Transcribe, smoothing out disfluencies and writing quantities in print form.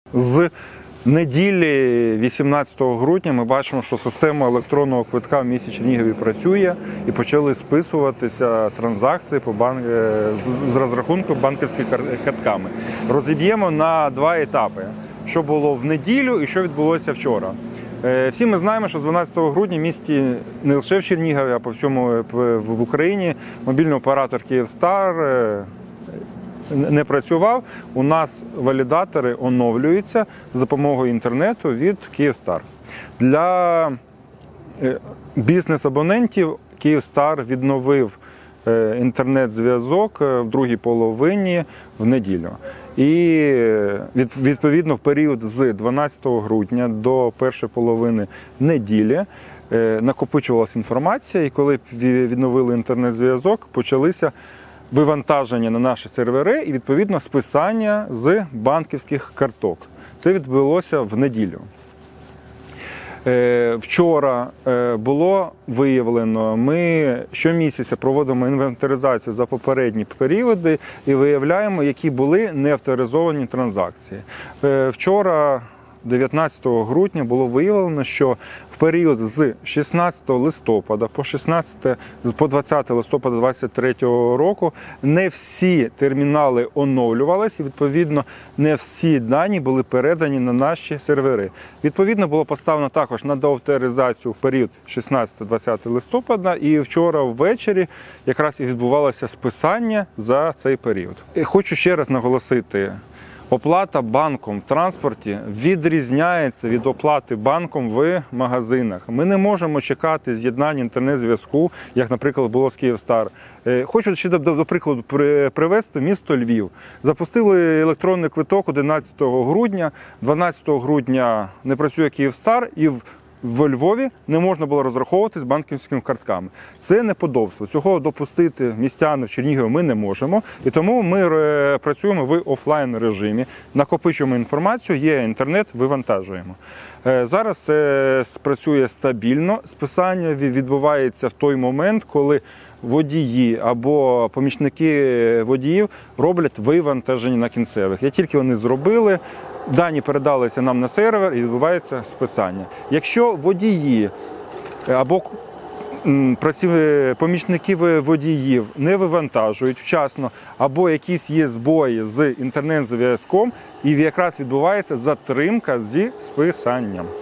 З неділі 18 грудня ми бачимо, що система електронного квитка в місті Чернігові працює і почали списуватися транзакції з розрахунку банківськими картками. Розіб'ємо на два етапи, що було в неділю і що відбулося вчора. Всі ми знаємо, що з 12 грудня в місті не лише в Чернігові, а по всьому в Україні мобільний оператор «Київстар» не працював. У нас валідатори оновлюються за допомогою інтернету від «Київстар». Для бізнес-абонентів «Київстар» відновив інтернет-зв'язок в другій половині в неділю. І відповідно в період з 12 грудня до першої половини неділі накопичувалася інформація, і коли відновили інтернет-зв'язок, почалися вивантаження на наші сервери і відповідно списання з банківських карток. Це відбулося в неділю. Вчора було виявлено, ми щомісяця проводимо інвентаризацію за попередні періоди і виявляємо, які були неавторизовані транзакції. Вчора, 19 грудня, було виявлено, що в період з 16 листопада по 20 листопада 2023 року не всі термінали оновлювалися і, відповідно, не всі дані були передані на наші сервери. Відповідно, було поставлено також на доавторизацію в період 16-20 листопада, і вчора ввечері якраз і відбувалося списання за цей період. І хочу ще раз наголосити, оплата банком в транспорті відрізняється від оплати банком в магазинах. Ми не можемо чекати з'єднання інтернет-зв'язку, як, наприклад, було з «Київстар». Хочу ще до прикладу привести місто Львів. Запустили електронний квиток 11 грудня, 12 грудня не працює «Київстар» і в Львові не можна було розраховуватися з банківськими картками. Це неподобство. Цього допустити містяни в Чернігові ми не можемо. І тому ми працюємо в офлайн режимі, накопичуємо інформацію, є інтернет, вивантажуємо. Зараз це працює стабільно. Списання відбувається в той момент, коли водії або помічники водіїв роблять вивантаження на кінцевих. Як тільки вони зробили, дані передалися нам на сервер і відбувається списання. Якщо водії або помічники водіїв не вивантажують вчасно, або якісь є збої з інтернет-зв'язком, і якраз відбувається затримка зі списанням.